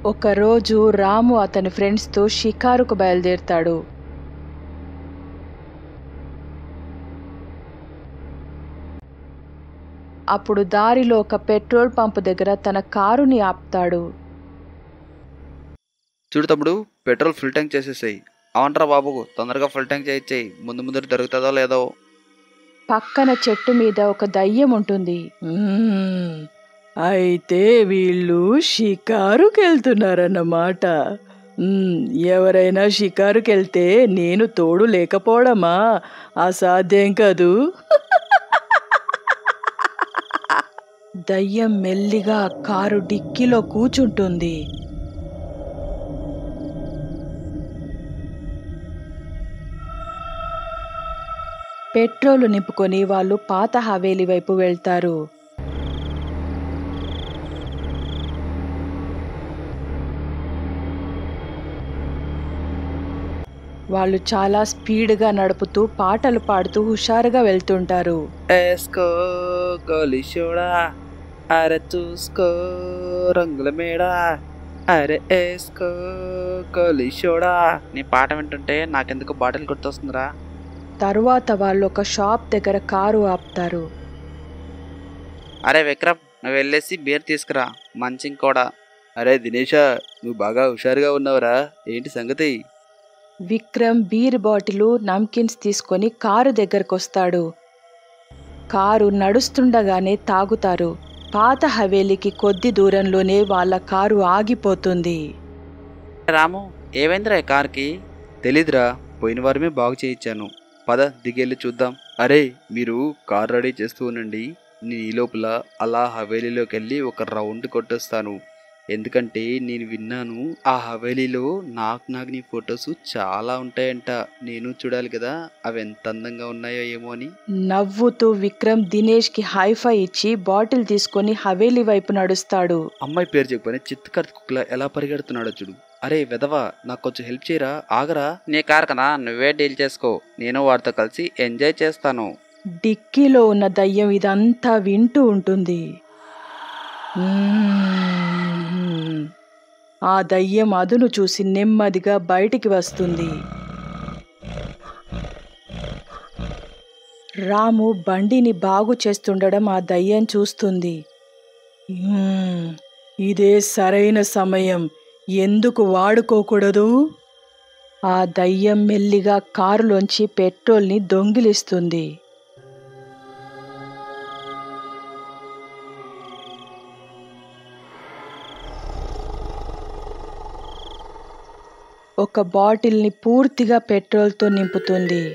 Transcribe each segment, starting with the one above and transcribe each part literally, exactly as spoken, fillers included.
ఒకరోజు రాము అతని ఫ్రెండ్స్తో షికారుకు బయలుదేరుతాడు. అప్పుడు దారిలో ఒక పెట్రోల్ పంపు దగ్గర తన కారుని ఆపుతాడు. చూడు తమ్ముడు, పెట్రోల్ ఫుల్ ట్యాంక్ చేసేసాయి. అవునరా బాబు, తొందరగా ఫుల్ ట్యాంక్ చేయించాయి. ముందు ముందు దొరుకుతుందో లేదో. పక్కన చెట్టు మీద ఒక దయ్యం ఉంటుంది. అయితే వీళ్ళు షికారుకి వెళ్తున్నారన్నమాట. ఎవరైనా షికారుకి వెళ్తే నేను తోడు లేకపోవడమా? అసాధ్యం కదూ. దయ్యం మెల్లిగా కారు డిక్కీలో కూర్చుంటుంది. పెట్రోలు నింపుకొని వాళ్ళు పాత హవేలీ వైపు వెళ్తారు. వాళ్ళు చాలా స్పీడ్గా నడుపుతూ పాటలు పాడుతూ హుషారుగా వెళ్తుంటారు. ఏస్కో గోలిషోడా, అరే చూసుకో రంగుల మేడా, అరే ఏస్కో గోలిషోడా. నీ పాట వింటుంటే నాకెందుకు బాటిల్ గుర్తొస్తుందిరా. తరువాత వాళ్ళు ఒక షాప్ దగ్గర కారు ఆపుతారు. అరే విక్రమ్, నువ్వు వెళ్ళేసి బీర్ తీసుకురా, మంచిం కూడా. అరే దినేషా, నువ్వు బాగా హుషారుగా ఉన్నావురా, ఏంటి సంగతి? విక్రమ్ బీర్ బాటిలు నమ్కిన్స్ తీసుకొని కారు దగ్గరకు వస్తాడు. కారు నడుస్తుండగానే తాగుతారు. పాత హవేలీకి కొద్ది దూరంలోనే వాళ్ళ కారు ఆగిపోతుంది. రాము, ఏమైందిరా ఈ కార్కి? తెలీదురా, పోయిన వారమే బాగు చేయించాను. పద దిగెళ్ళి చూద్దాం. అరే మీరు కార్ రెడీ చేస్తూ ఉండండి, నేను ఈ లోపల అలా హవేలీలోకి వెళ్ళి ఒక రౌండ్ కొట్టొస్తాను. ఎందుకంటే నేను విన్నాను ఆ హవేలీలో నాకు నాకు నీ ఫొటోస్ చాలా ఉంటాయంట. నేను చూడాలి కదా అవి ఎంత అందంగా ఉన్నాయో ఏమో అని. నవ్వుతూ విక్రమ్ దినేష్ కి హైఫై ఇచ్చి బాటిల్ తీసుకొని హవేలీ వైపు నడుస్తాడు. అమ్మాయి పేరు చెప్పని చిత్తుకర్త కుక్కలా ఎలా పరిగెడుతున్నాడో చూడు. అరే వెదవా, నాకు కొంచెం హెల్ప్ చేయరా, ఆగరా. నీ కార్ కదా, నువ్వే డీల్ చేసుకో, నేను వాడితో కలిసి ఎంజాయ్ చేస్తాను. డిక్కీలో ఉన్న దయ్యం ఇదంతా వింటూ ఉంటుంది. ఆ దయ్యం అదును చూసి నెమ్మదిగా బయటికి వస్తుంది. రాము బండిని బాగు చేస్తుండడం ఆ దయ్యం చూస్తుంది. ఇదే సరైన సమయం, ఎందుకు వాడుకోకూడదు? ఆ దయ్యం మెల్లిగా కారులోంచి పెట్రోల్ని దొంగిలిస్తుంది. ఒక బాటిల్ని పూర్తిగా పెట్రోల్తో నింపుతుంది.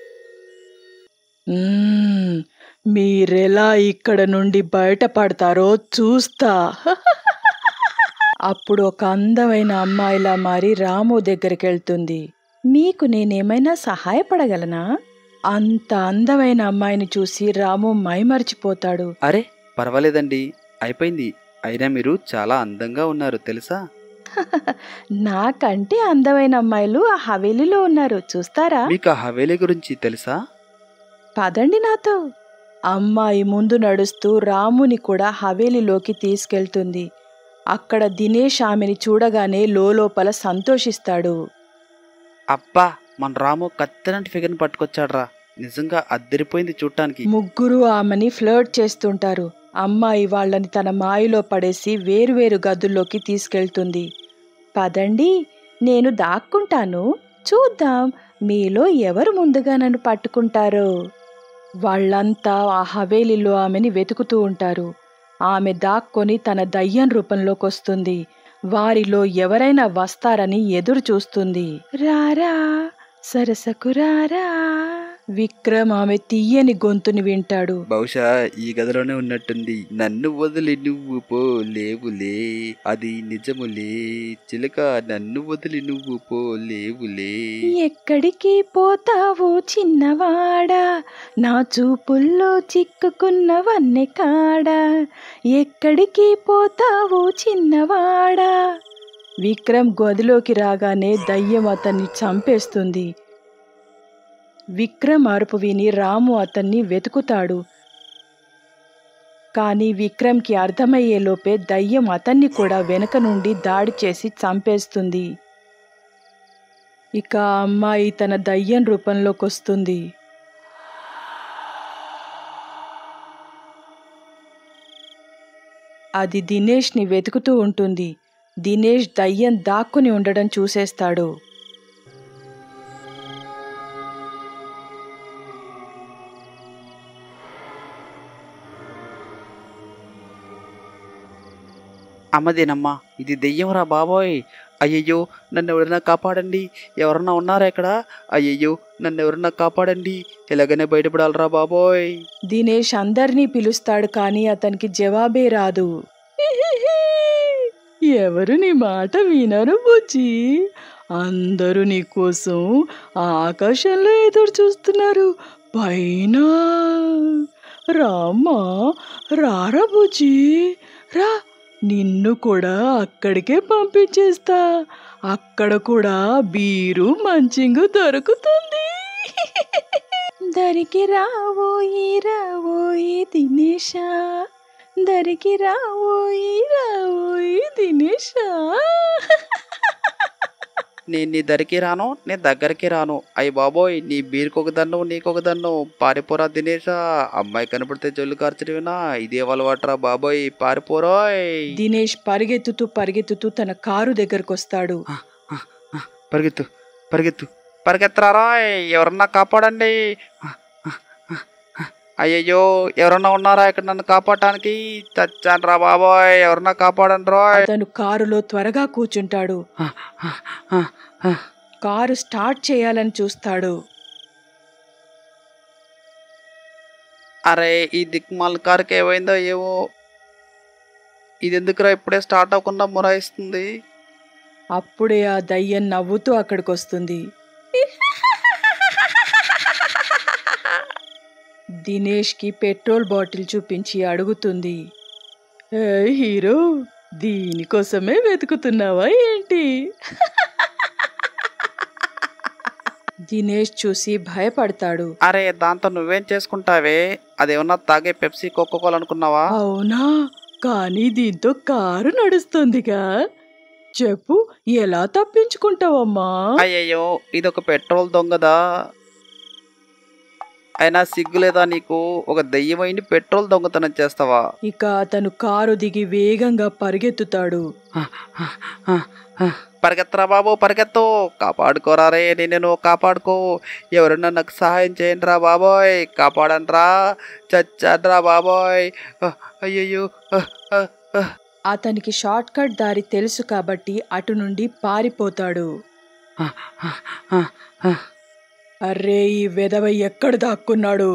మీరెలా ఇక్కడ నుండి బయటపడతారో చూస్తా. అప్పుడు ఒక అందమైన అమ్మాయిలా మారి రాము దగ్గరికి వెళ్తుంది. మీకు నేనేమైనా సహాయపడగలనా? అంత అందమైన అమ్మాయిని చూసి రాము మైమరిచిపోతాడు. అరే పర్వాలేదండి, అయిపోయింది. అయినా మీరు చాలా అందంగా ఉన్నారు తెలుసా. నాకంటే అందమైన అమ్మాయిలు ఆ హవేలీలో ఉన్నారు, చూస్తారా? మీకు ఆ హవేలీ గురించి తెలుసా? పదండి నాతో. అమ్మాయి ముందు నడుస్తూ రాముని కూడా హవేలీలోకి తీసుకెళ్తుంది. అక్కడ దినేష్ ఆమెని చూడగానే లోలోపల సంతోషిస్తాడు. అబ్బా, మన రాము కత్తినంటి ఫిగర్ని పట్టుకొచ్చాడ్రా, నిజంగా అద్దరిపోయింది చూడటానికి. ముగ్గురు ఆమెని ఫ్లర్ట్ చేస్తుంటారు. అమ్మాయి వాళ్ళని తన మాయలో పడేసి వేరువేరు గదుల్లోకి తీసుకెళ్తుంది. పదండి, నేను దాక్కుంటాను, చూద్దాం మీలో ఎవరు ముందుగా నన్ను పట్టుకుంటారో. వాళ్ళంతా ఆ హవేలీలో ఆమెని వెతుకుతూ ఉంటారు. ఆమె దాక్కొని తన దయ్యం రూపంలోకి వస్తుంది. వారిలో ఎవరైనా వస్తారని ఎదురు చూస్తుంది. రారా సరసకు రారా. విక్రమ్ ఆమె తీయని గొంతుని వింటాడు. బహుశా ఈ గదిలోనే ఉన్నట్టుంది. నన్ను వదిలి నువ్వు పోలేవులే, అది నిజములే చిలక, నన్ను వదిలి నువ్వు పోలేవులే. ఎక్కడికి పోతావు చిన్నవాడా, నా చూపుల్లో చిక్కుకున్నవన్నె కాడా, ఎక్కడికి పోతావు చిన్నవాడా. విక్రమ్ గదిలోకి రాగానే దయ్యం అతన్ని చంపేస్తుంది. విక్రమ్ అరుపు విని రాము అతన్ని వెతుకుతాడు. కానీ విక్రమ్కి అర్థమయ్యేలోపే దయ్యం అతన్ని కూడా వెనక నుండి దాడి చేసి చంపేస్తుంది. ఇక ఆ అమ్మాయి తన దయ్యం రూపంలోకి వస్తుంది. అది దినేష్ని వెతుకుతూ ఉంటుంది. దినేష్ దయ్యం దాక్కుని ఉండడం చూసేస్తాడు. అమ్మదేనమ్మా, ఇది దెయ్యంరా బాబోయ్. అయ్యయ్యో, నన్ను ఎవరైనా కాపాడండి. ఎవరన్నా ఉన్నారా ఇక్కడ? అయ్యయ్యో, నన్ను ఎవరన్నా కాపాడండి. ఎలాగైనా బయటపడాలరా బాబోయ్. దినేష్ అందరినీ పిలుస్తాడు, కానీ అతనికి జవాబే రాదు. ఎవరు నీ మాట వినరు బుజ్జి. అందరూ నీ కోసం ఆకాశంలో ఎదురు చూస్తున్నారు. పైన రామ్మా, రారా బుజ్జి, రా. నిన్ను కూడా అక్కడికే పంపించేస్తా. అక్కడ కూడా బీరు మంచింగు దొరుకుతుంది. దరికి రావోయి రావోయి దినేషా, దరికి రావోయి రావోయి దినేషా. నేను నీ దరికి రాను, నేను దగ్గరికి రాను. అయ్యి బాబోయ్, నీ బీరుకొక దన్ను, నీకొక దన్ను. పారిపోరా దినేషా. అమ్మాయి కనపడితే జొల్లు కార్చడమేనా? ఇదే అలవాటురా బాబోయ్, పారిపోరాయ్. దినేష్ పరిగెత్తుతూ పరిగెత్తుతూ తన కారు దగ్గరకు వస్తాడు. పరిగెత్తు పరిగెత్తు పరిగెత్తరాయ్. ఎవరన్నా కాపాడండి. అయ్యయ్యో, ఎవరన్నా ఉన్నారా ఇక్కడ నన్ను కాపాడటానికి? చచ్చాను రా బాబోయ్, ఎవరన్నా కాపాడండి రాయ్. అతను కారులో త్వరగా కూర్చుంటాడు. కారు స్టార్ట్ చేయాలని చూస్తాడు. అరే, ఈ దిక్మాల కారుకి ఏమైందో ఏమో. ఇది ఎందుకురా ఇప్పుడే స్టార్ట్ అవ్వకుండా మొరాయిస్తుంది? అప్పుడే ఆ దయ్యం నవ్వుతూ అక్కడికి వస్తుంది. దినేష్కి పెట్రోల్ బాటిల్ చూపించి అడుగుతుంది, ఏ హీరో, దీనికోసమే వెతుకుతున్నావా ఏంటి? దినేష్ చూసి భయపడతాడు. అరే, దాంతో నువ్వేం చేసుకుంటావే? అదేమన్నా తాగే పెప్సీ కోకోకోలా అనుకున్నావా? అవునా, కానీ దీంతో కారు నడుస్తుందిగా. చెప్పు, ఎలా తప్పించుకుంటావమ్మా? అయ్యయ్యో, ఇదొక పెట్రోల్ దొంగదా. అయినా సిగ్గులేదా నీకు? ఒక దెయ్యమైంది పెట్రోల్ దొంగతనం చేస్తావా? ఇక అతను కారు దిగి వేగంగా పరిగెత్తుతాడు. పరిగెత్తరా బాబు, పరిగెత్తు. కాపాడుకోరా రే, నేను కాపాడుకో. ఎవరన్నా నాకు సహాయం చేయండి రా బాబోయ్, కాపాడండి రా. చచ్చాడ్రా బాబోయ్. అయ్యయ్యో. అతనికి షార్ట్ కట్ దారి తెలుసు కాబట్టి అటు నుండి పారిపోతాడు. అర్రే, ఈ వెధవ ఎక్కడ దాక్కున్నాడు?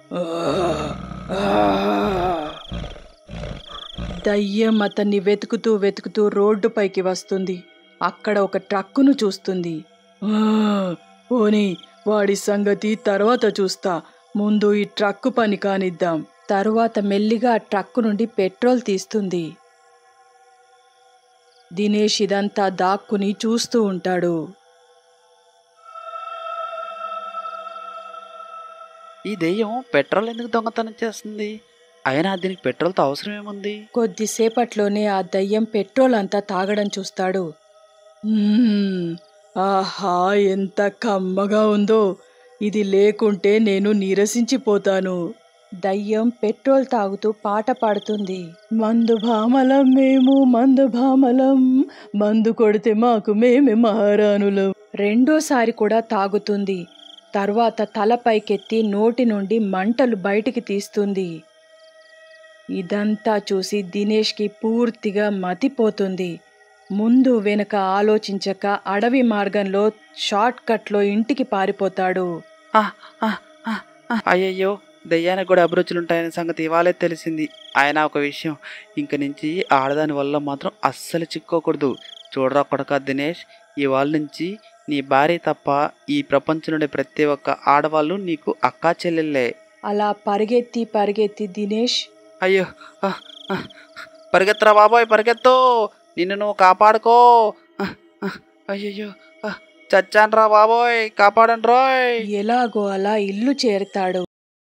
దయ్యం అతన్ని వెతుకుతూ వెతుకుతూ రోడ్డుపైకి వస్తుంది. అక్కడ ఒక ట్రక్కును చూస్తుంది. పోనీ, వాడి సంగతి తర్వాత చూస్తా. ముందు ఈ ట్రక్కు పని కానిద్దాం. తరువాత మెల్లిగా ఆ ట్రక్కు నుండి పెట్రోల్ తీస్తుంది. దినేష్ ఇదంతా దాక్కుని చూస్తూ ఉంటాడు. ఈ దెయ్యం పెట్రోల్ ఎందుకు దొంగతనం చేస్తుంది? అయినా దీనికి పెట్రోల్తో అవసరం ఏముంది? కొద్దిసేపట్లోనే ఆ దయ్యం పెట్రోల్ అంతా తాగడం చూస్తాడు. ఆహా, ఎంత కమ్మగా ఉందో. ఇది లేకుంటే నేను నీరసించిపోతాను. దయ్యం పెట్రోల్ తాగుతూ పాట పాడుతుంది. మందు భామలం మేము, మందు భామలం, మందు కొడితే మాకు మేమే మహారాణులం. రెండోసారి కూడా తాగుతుంది. తర్వాత తల పైకెత్తి నోటి నుండి మంటలు బయటికి తీస్తుంది. ఇదంతా చూసి దినేష్కి పూర్తిగా మతిపోతుంది. ముందు వెనుక ఆలోచించక అడవి మార్గంలో షార్ట్ కట్లో ఇంటికి పారిపోతాడు. అయ్యయ్యో, దయ్యానికి కూడా అభిరుచులుంటాయనే సంగతి ఇవాళే తెలిసింది. ఆయన ఒక విషయం, ఇంక నుంచి ఆడదాని వల్ల మాత్రం అస్సలు చిక్కోకూడదు. చూడరా కొడక దినేష్, ఇవాళ నుంచి నీ భార్య తప్ప ఈ ప్రపంచంలోని ప్రతి ఒక్క ఆడవాళ్ళు నీకు అక్కా చెల్లెళ్ళే. అలా పరిగెత్తి పరిగెత్తి దినేష్, అయ్యో, పరిగెత్తరా బాబాయ్, పరిగెత్తు. నిన్ను నువ్వు కాపాడుకో. అయ్యయ్యో, చచ్చాన్రా బాబోయ్, కాపాడండి రోయ్. ఎలాగో అలా ఇల్లు చేరుతాడు.